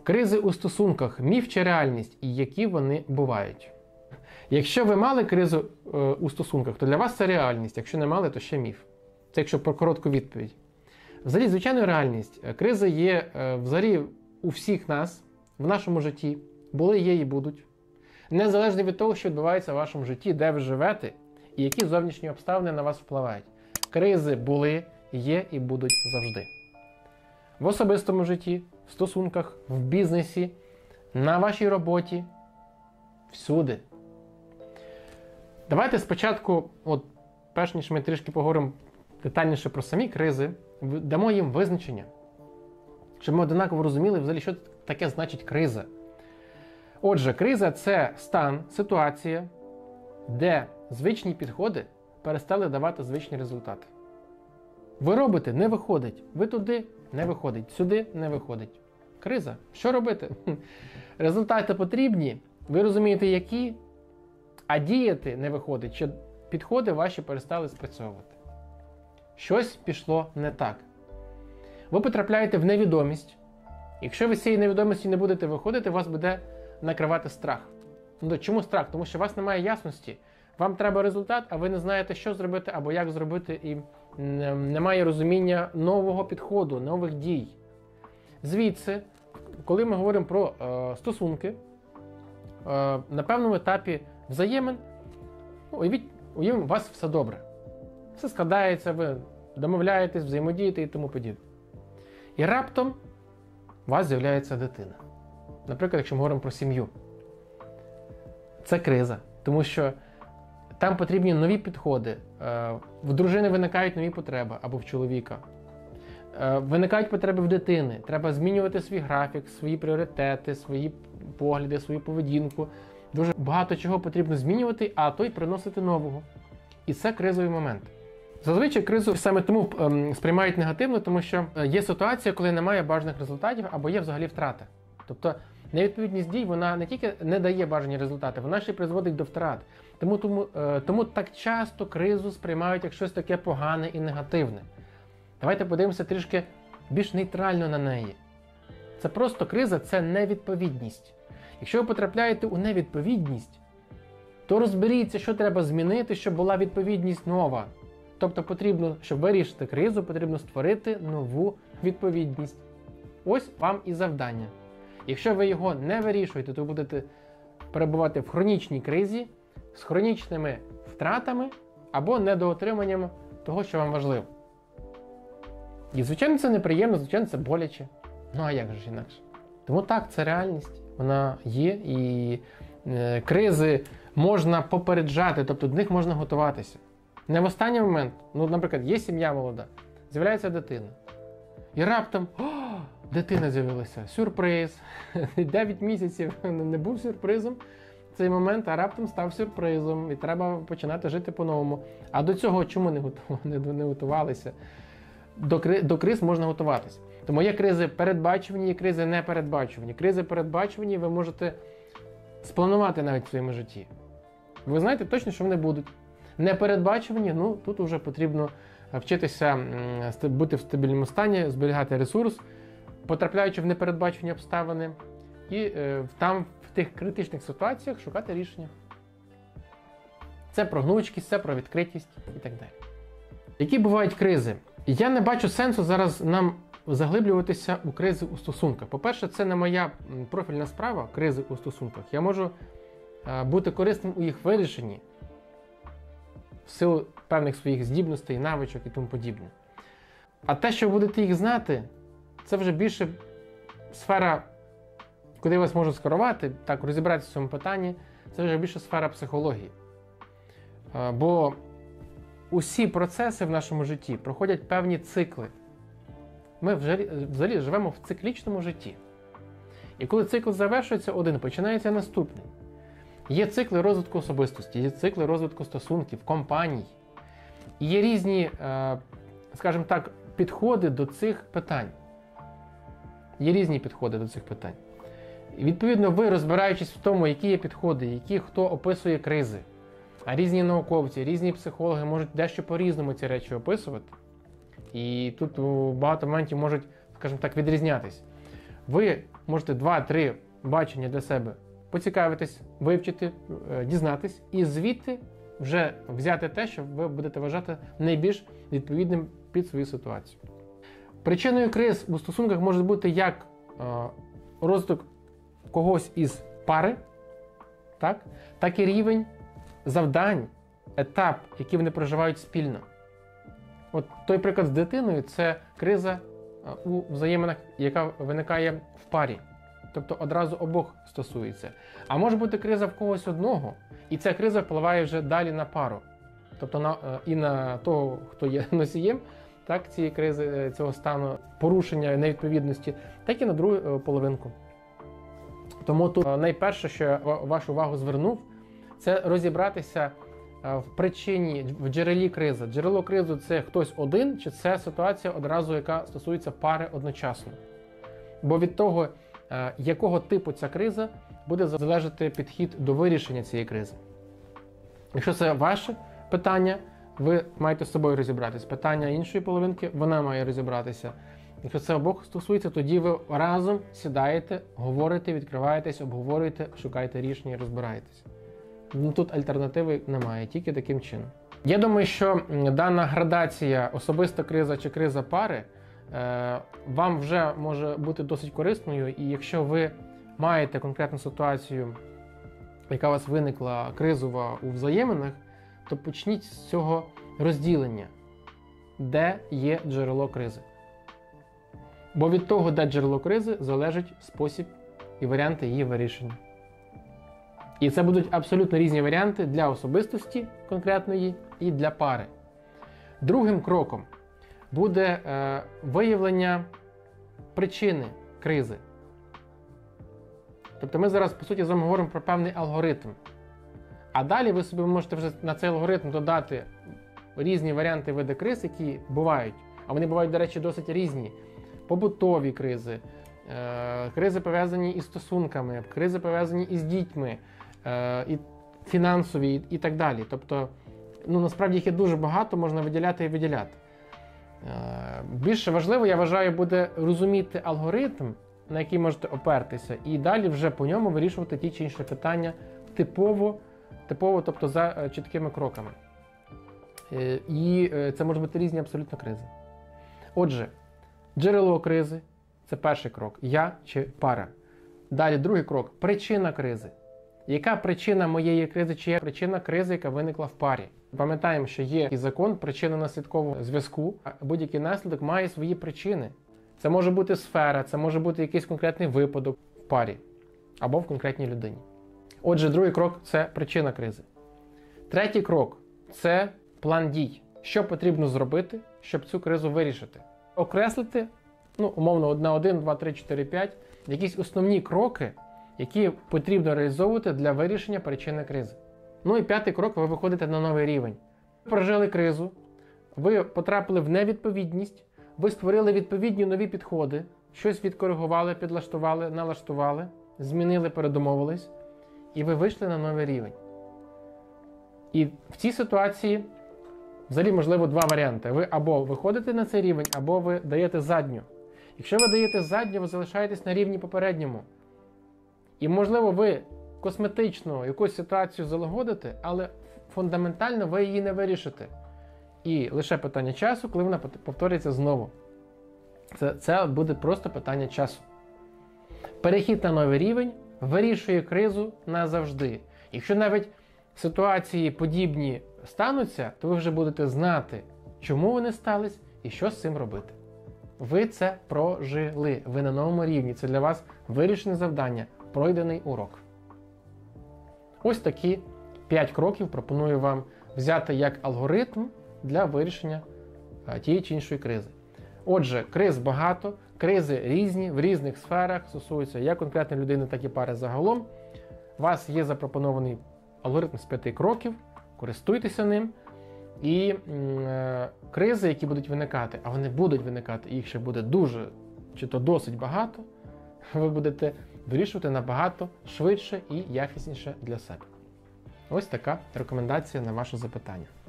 Кризи у стосунках – міф чи реальність, і які вони бувають? Якщо ви мали кризу у стосунках, то для вас це реальність. Якщо не мали, то ще міф. Це якщо про коротку відповідь. Взагалі, звичайно, реальність. Кризи є взагалі у всіх нас, в нашому житті. Були, є і будуть. Незалежно від того, що відбувається в вашому житті, де ви живете, і які зовнішні обставини на вас впливають. Кризи були, є і будуть завжди. В особистому житті, в стосунках, в бізнесі, на вашій роботі, всюди. Давайте спочатку, перш ніж ми трішки поговоримо детальніше про самі кризи, дамо їм визначення, щоб ми однаково розуміли, взагалі, що таке значить криза. Отже, криза – це стан, ситуація, де звичні підходи перестали давати звичні результати. Ви робите – не виходить. Ви туди – не виходить. Сюди – не виходить. Криза. Що робити? Результати потрібні, ви розумієте, які, а діяти не виходить, що підходи ваші перестали спрацьовувати. Щось пішло не так. Ви потрапляєте в невідомість. Якщо ви з цієї невідомості не будете виходити, вас буде накривати страх. Чому страх? Тому що у вас немає ясності. Вам треба результат, а ви не знаєте, що зробити або як зробити, і немає розуміння нового підходу, нових дій. Звідси, коли ми говоримо про стосунки, на певному етапі взаємин, уявіть, у вас все добре. Все складається, ви домовляєтесь, взаємодієте і тому подібне. І раптом у вас з'являється дитина. Наприклад, якщо ми говоримо про сім'ю. Це криза, тому що там потрібні нові підходи. В дружини виникають нові потреби, або в чоловіка. Виникають потреби в дитини. Треба змінювати свій графік, свої пріоритети, свої погляди, свою поведінку. Дуже багато чого потрібно змінювати, а то й приносити нового. І це кризовий момент. Зазвичай кризу саме тому сприймають негативно, тому що є ситуація, коли немає бажаних результатів, або є взагалі втрати. Тобто невідповідність дій, вона не тільки не дає бажані результати, вона ще й призводить до втрат. Тому так часто кризу сприймають як щось таке погане і негативне. Давайте подивимося трішки більш нейтрально на неї. Це просто криза, це невідповідність. Якщо ви потрапляєте у невідповідність, то розберіться, що треба змінити, щоб була відповідність нова. Тобто потрібно, щоб вирішити кризу, потрібно створити нову відповідність. Ось вам і завдання. Якщо ви його не вирішуєте, то будете перебувати в хронічній кризі з хронічними втратами або недоотриманням того, що вам важливо. І, звичайно, це неприємно, звичайно, це боляче. Ну, а як же ж інакше? Тому так, це реальність. Вона є, і кризи можна попереджати, тобто до них можна готуватися. Не в останній момент, наприклад, є сім'я молода, з'являється дитина. І раптом, дитина з'явилася, сюрприз. 9 місяців не був сюрпризом цей момент, а раптом став сюрпризом. І треба починати жити по-новому. А до цього чому не готувалися? До криз можна готуватися. Тому є кризи передбачувані, є кризи непередбачувані. Кризи передбачувані ви можете спланувати навіть в своєму житті. Ви знаєте точно, що вони будуть. Непередбачувані, тут вже потрібно вчитися бути в стабільному стані, зберігати ресурс, потрапляючи в непередбачені обставини, і там в тих критичних ситуаціях шукати рішення. Це про гнучкість, це про відкритість і так далі. Які бувають кризи? Я не бачу сенсу зараз нам заглиблюватися у кризи у стосунках. По-перше, це не моя профільна справа, кризи у стосунках. Я можу бути корисним у їх вирішенні в силу певних своїх здібностей, навичок і тому подібне. А те, що ви будете їх знати, це вже більше сфера, куди я вас можу скерувати, так, розібратися в цьому питанні, це вже більше сфера психології. Бо усі процеси в нашому житті проходять певні цикли. Ми взагалі живемо в циклічному житті. І коли цикл завершується один, починається наступний. Є цикли розвитку особистості, є цикли розвитку стосунків, компаній. І є різні, скажімо так, підходи до цих питань. Є різні підходи до цих питань. І відповідно, ви, розбираючись в тому, які є підходи, які хто описує кризи, а різні науковці, різні психологи можуть дещо по-різному ці речі описувати. І тут багато моментів можуть, скажімо так, відрізнятись. Ви можете 2-3 бачення для себе поцікавитись, вивчити, дізнатись і звідти вже взяти те, що ви будете вважати найбільш відповідним під свою ситуацію. Причиною криз у стосунках може бути як розвиток когось із пари, так і рівень завдань, етап, який вони проживають спільно. От той приклад з дитиною – це криза у взаєминах, яка виникає в парі. Тобто одразу обох стосується. А може бути криза в когось одного, і ця криза впливає вже далі на пару. Тобто і на того, хто є носієм, так, цієї кризи, цього стану порушення невідповідності, так і на другу половинку. Тому тут найперше, що я вашу увагу звернув, це розібратися в причині, в джерелі кризи. Джерело кризи – це хтось один, чи це ситуація одразу, яка стосується пари одночасно. Бо від того, якого типу ця криза, буде залежати підхід до вирішення цієї кризи. Якщо це ваше питання, ви маєте з собою розібратися. Питання іншої половинки, вона має розібратися. Якщо це обох стосується, тоді ви разом сідаєте, говорите, відкриваєтесь, обговорюєте, шукаєте рішення і розбираєтесь. Тут альтернативи немає, тільки таким чином. Я думаю, що дана градація особиста криза чи криза пари вам вже може бути досить корисною, і якщо ви маєте конкретну ситуацію, яка у вас виникла кризова у взаєминах, то почніть з цього розділення, де є джерело кризи. Бо від того, де джерело кризи, залежить спосіб і варіанти її вирішення. І це будуть абсолютно різні варіанти для особистості конкретної і для пари. Другим кроком буде виявлення причини кризи. Тобто ми зараз, по суті, з вами говоримо про певний алгоритм. А далі ви собі можете вже на цей алгоритм додати різні варіанти види криз, які бувають. А вони бувають, до речі, досить різні. Побутові кризи, кризи пов'язані із стосунками, кризи пов'язані із дітьми, і фінансові і так далі. Тобто, насправді їх є дуже багато, можна виділяти і виділяти. Більше важливо, я вважаю, буде розуміти алгоритм, на який можете опертися, і далі вже по ньому вирішувати ті чи інші питання типово, тобто за чіткими кроками. І це можуть бути різні абсолютно кризи. Отже, джерело кризи – це перший крок. Я чи пара. Далі другий крок – причина кризи. Яка причина моєї кризи, чи є причина кризи, яка виникла в парі? Пам'ятаємо, що є і закон причинно-наслідкового зв'язку. Будь-який наслідок має свої причини. Це може бути сфера, це може бути якийсь конкретний випадок в парі або в конкретній людині. Отже, другий крок – це причина кризи. Третій крок – це план дій. Що потрібно зробити, щоб цю кризу вирішити? Окреслити, умовно, на 1, 2, 3, 4, 5, якісь основні кроки, які потрібно реалізовувати для вирішення причини кризи. І п'ятий крок – ви виходите на новий рівень. Ви прожили кризу, ви потрапили в невідповідність, ви створили відповідні нові підходи, щось відкоригували, підлаштували, налаштували, змінили, передомовились, і ви вийшли на новий рівень. І в цій ситуації взагалі можливо два варіанти. Ви або виходите на цей рівень, або ви даєте задню. Якщо ви даєте задню, ви залишаєтесь на рівні попередньому. І можливо ви косметично якусь ситуацію залагодите, але фундаментально ви її не вирішите. І лише питання часу, коли вона повторюється знову. Це буде просто питання часу. Перехід на новий рівень вирішує кризу назавжди. Якщо навіть ситуації подібні стануться, то ви вже будете знати, чому вони стались і що з цим робити. Ви це прожили, ви на новому рівні. Це для вас вирішене завдання, пройдений урок. Ось такі 5 кроків пропоную вам взяти як алгоритм для вирішення тієї чи іншої кризи. Отже, криз багато, кризи різні, в різних сферах, стосуються як конкретної людини, так і пари загалом. У вас є запропонований алгоритм з 5 кроків, користуйтеся ним. І кризи, які будуть виникати, а вони будуть виникати, їх ще буде дуже, чи то досить багато, ви будете вирішувати набагато швидше і якісніше для себе. Ось така рекомендація на ваше запитання.